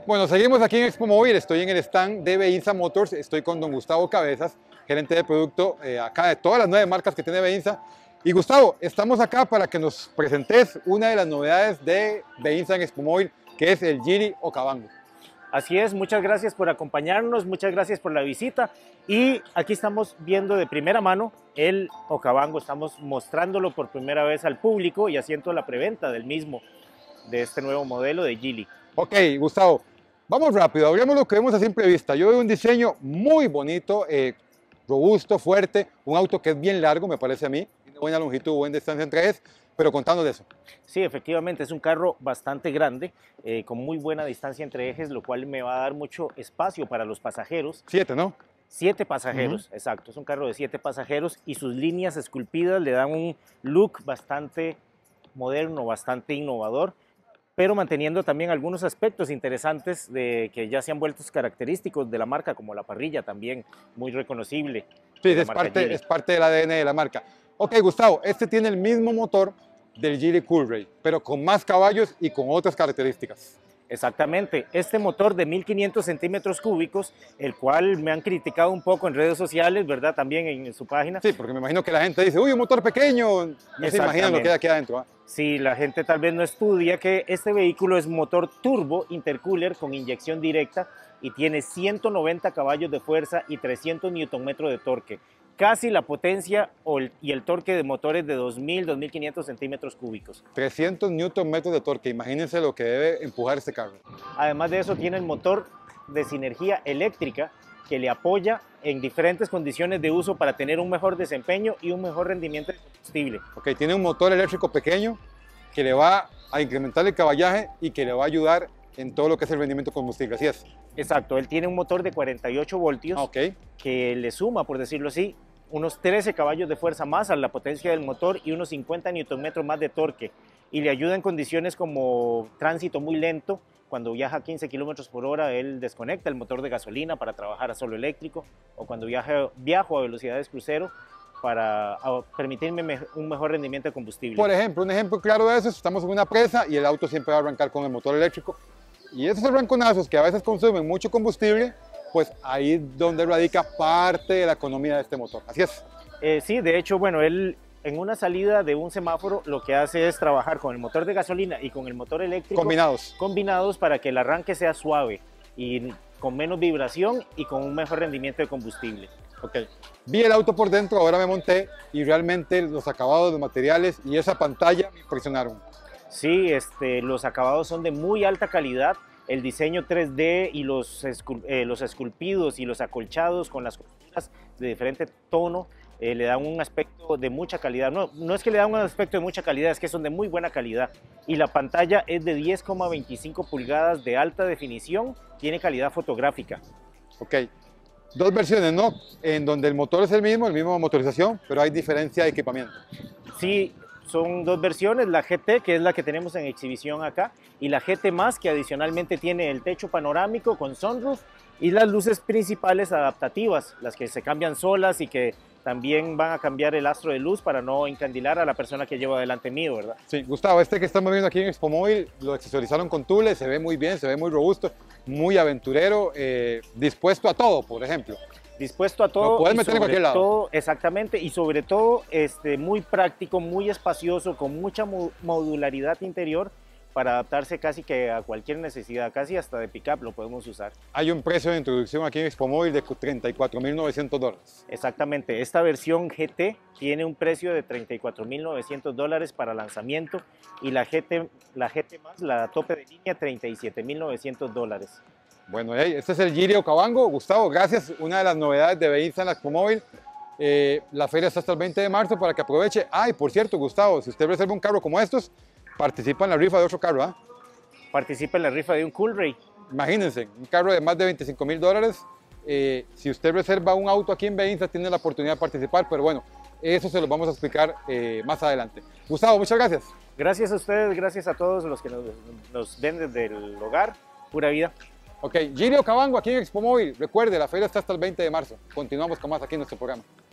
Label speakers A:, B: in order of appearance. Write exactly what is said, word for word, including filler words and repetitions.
A: Bueno, seguimos aquí en Expo Móvil, estoy en el stand de Beinsa Motors, estoy con don Gustavo Cabezas, gerente de producto eh, acá de todas las nueve marcas que tiene Beinsa. Y Gustavo, estamos acá para que nos presentes una de las novedades de Beinsa en Expo Móvil, que es el Geely Okavango.
B: Así es, muchas gracias por acompañarnos, muchas gracias por la visita y aquí estamos viendo de primera mano el Okavango, estamos mostrándolo por primera vez al público y haciendo la preventa del mismo, de este nuevo modelo de Geely.
A: Ok, Gustavo, vamos rápido, hablemos lo que vemos a simple vista. Yo veo un diseño muy bonito, eh, robusto, fuerte, un auto que es bien largo, me parece a mí, tiene buena longitud, buena distancia entre ejes, pero contando de eso.
B: Sí, efectivamente, es un carro bastante grande, eh, con muy buena distancia entre ejes, lo cual me va a dar mucho espacio para los pasajeros.
A: Siete, ¿no?
B: Siete pasajeros, uh-huh. Exacto, es un carro de siete pasajeros y sus líneas esculpidas le dan un look bastante moderno, bastante innovador, pero manteniendo también algunos aspectos interesantes de, que ya se han vuelto característicos de la marca, como la parrilla también, muy reconocible.
A: Sí, es parte, es parte del A D N de la marca. Ok, Gustavo, este tiene el mismo motor del Geely Coolray, pero con más caballos y con otras características.
B: Exactamente, este motor de mil quinientos centímetros cúbicos, el cual me han criticado un poco en redes sociales, ¿verdad? También en, en su página.
A: Sí, porque me imagino que la gente dice, uy, un motor pequeño, no se imaginan lo que hay aquí adentro. ¿eh?
B: Sí, la gente tal vez no estudia que este vehículo es motor turbo intercooler con inyección directa y tiene ciento noventa caballos de fuerza y trescientos newton metros de torque. Casi la potencia y el torque de motores de dos mil, dos mil quinientos centímetros cúbicos.
A: trescientos newton metros de torque, imagínense lo que debe empujar este carro.
B: Además de eso tiene el motor de sinergia eléctrica que le apoya en diferentes condiciones de uso para tener un mejor desempeño y un mejor rendimiento de combustible.
A: Ok, tiene un motor eléctrico pequeño que le va a incrementar el caballaje y que le va a ayudar en todo lo que es el rendimiento de combustible, así es.
B: Exacto, él tiene un motor de cuarenta y ocho voltios
A: okay.
B: que le suma, por decirlo así, unos trece caballos de fuerza más a la potencia del motor y unos cincuenta newton metros más de torque, y le ayuda en condiciones como tránsito muy lento. Cuando viaja a quince kilómetros por hora, él desconecta el motor de gasolina para trabajar a solo eléctrico, o cuando viaje, viajo a velocidades crucero para a permitirme me, un mejor rendimiento de combustible.
A: Por ejemplo, un ejemplo claro de eso, estamos en una presa y el auto siempre va a arrancar con el motor eléctrico, y esos arranconazos que a veces consumen mucho combustible, pues ahí es donde radica parte de la economía de este motor, así es.
B: Eh, sí, de hecho, bueno, él en una salida de un semáforo lo que hace es trabajar con el motor de gasolina y con el motor eléctrico
A: combinados,
B: combinados para que el arranque sea suave y con menos vibración y con un mejor rendimiento de combustible.
A: Okay. Vi el auto por dentro, ahora me monté y realmente los acabados, los materiales y esa pantalla me impresionaron.
B: Sí, este, los acabados son de muy alta calidad. El diseño tres D y los, escul eh, los esculpidos y los acolchados con las costuras de diferente tono eh, le dan un aspecto de mucha calidad. No, no es que le dan un aspecto de mucha calidad, es que son de muy buena calidad. Y la pantalla es de diez coma veinticinco pulgadas de alta definición, tiene calidad fotográfica.
A: Ok, dos versiones, ¿no? En donde el motor es el mismo, el mismo motorización, pero hay diferencia de equipamiento.
B: Sí. Son dos versiones, la G T, que es la que tenemos en exhibición acá, y la G T Más, que adicionalmente tiene el techo panorámico con sunroof y las luces principales adaptativas, las que se cambian solas y que también van a cambiar el astro de luz para no encandilar a la persona que lleva delante mío, ¿verdad?
A: Sí, Gustavo, este que estamos viendo aquí en Expo Móvil, lo accesorizaron con tules, se ve muy bien, se ve muy robusto, muy aventurero, eh, dispuesto a todo, por ejemplo.
B: Dispuesto a todo.
A: Lo puedes meter en cualquier lado.
B: Todo, exactamente, y sobre todo este, muy práctico, muy espacioso, con mucha modularidad interior para adaptarse casi que a cualquier necesidad, casi hasta de pick-up lo podemos usar.
A: Hay un precio de introducción aquí en Expo Móvil de treinta y cuatro mil novecientos dólares.
B: Exactamente, esta versión G T tiene un precio de treinta y cuatro mil novecientos dólares para lanzamiento y la G T, la G T Más, la tope de línea, treinta y siete mil novecientos dólares.
A: Bueno, este es el Geely Okavango. Gustavo, gracias. Una de las novedades de Beinsa en la Expo Móvil. Eh, la feria está hasta el veinte de marzo para que aproveche. Ah, y por cierto, Gustavo, si usted reserva un carro como estos, participa en la rifa de otro carro. ¿eh?
B: Participa en la rifa de un Coolray.
A: Imagínense, un carro de más de veinticinco mil dólares. Eh, si usted reserva un auto aquí en Beinsa, tiene la oportunidad de participar, pero bueno, eso se lo vamos a explicar eh, más adelante. Gustavo, muchas gracias.
B: Gracias a ustedes, gracias a todos los que nos, nos ven desde el hogar. Pura vida.
A: Ok, Geely Okavango aquí en Expo Móvil. Recuerde, la feria está hasta el veinte de marzo. Continuamos con más aquí en nuestro programa.